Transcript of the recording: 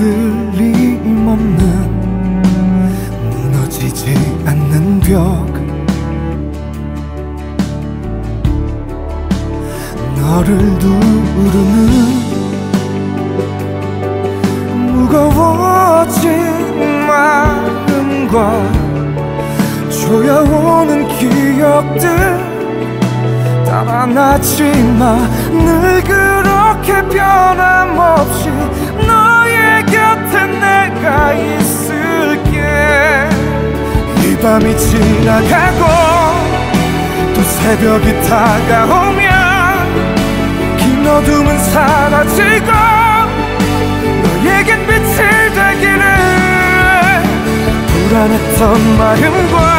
틀림없는 무너지지 않는 벽, 너를 누르는 무거워진 마음과 조여오는 기억들 따라나지마. 늘 그렇게 변함없이 너의 곁에 내가 있을게. 이 밤이 지나가고 또 새벽이 다가오면 긴 어둠은 사라지고 너에겐 빛이 되기를. 불안했던 마음과